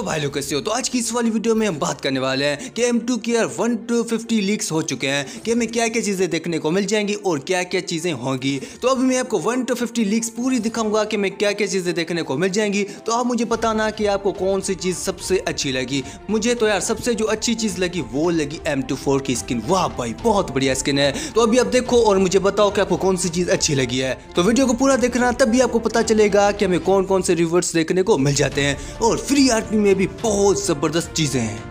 तो भाई लोग कैसे हो। तो आज की इस वाली वीडियो में हम बात करने वाले हैं कि M2 के 1 to 50 लीक्स हो चुके हैं कि हमें क्या क्या चीज़ें देखने को मिल जाएंगी और क्या क्या चीज़ें होंगी। तो अभी मैं आपको 1 to 50 लीक्स पूरी दिखाऊंगा कि मैं क्या क्या चीज़ें देखने को मिल जाएंगी। तो आप मुझे बताना कि आपको कौन सी चीज़ सबसे अच्छी लगी। मुझे तो यार सबसे जो अच्छी चीज़ लगी वो लगी M24 की स्किन। वाह भाई बहुत बढ़िया स्किन है। तो अभी आप देखो और मुझे बताओ कि आपको कौन सी चीज़ अच्छी लगी है। तो वीडियो को पूरा देखना, तभी आपको पता चलेगा कि हमें कौन कौन से रिवॉर्ड्स देखने को मिल जाते हैं और फ्री आरपी में भी बहुत जबरदस्त चीजें हैं।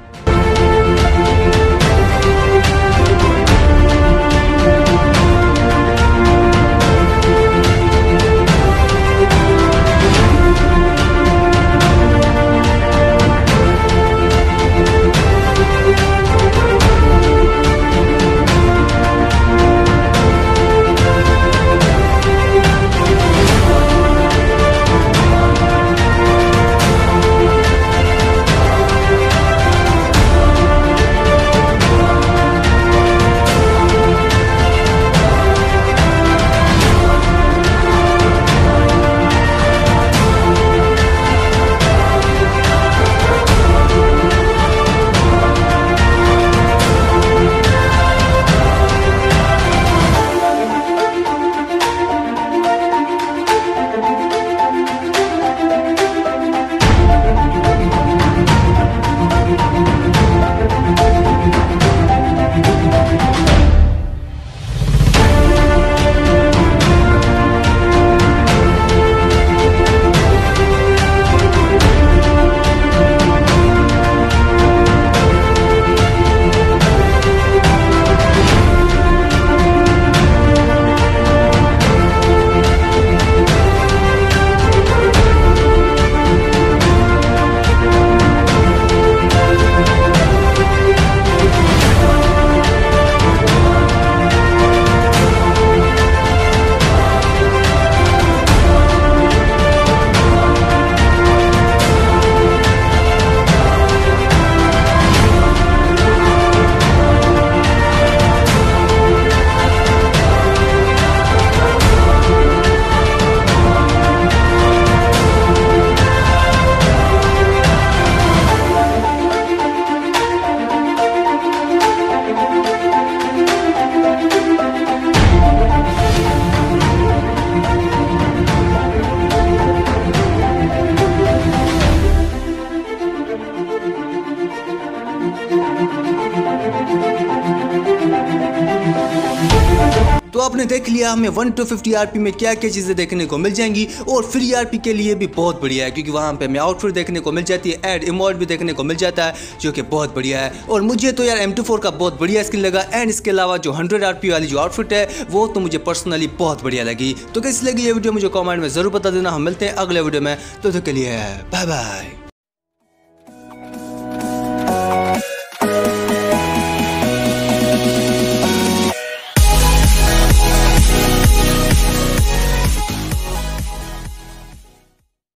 तो आपने देख लिया हमें 1 to 50 आरपी में क्या क्या चीज़ें देखने को मिल जाएंगी और फ्री आरपी के लिए भी बहुत बढ़िया है क्योंकि वहाँ पे हमें आउटफिट देखने को मिल जाती है, ऐड इमोट भी देखने को मिल जाता है जो कि बहुत बढ़िया है। और मुझे तो यार M24 का बहुत बढ़िया स्किन लगा एंड इसके अलावा जो 100 आरपी वाली जो आउटफिट है वो तो मुझे पर्सनली बहुत बढ़िया लगी। तो कैसी लगी ये वीडियो मुझे कॉमेंट में ज़रूर बता देना। हम मिलते हैं अगले वीडियो में, तो के लिए बाय बाय।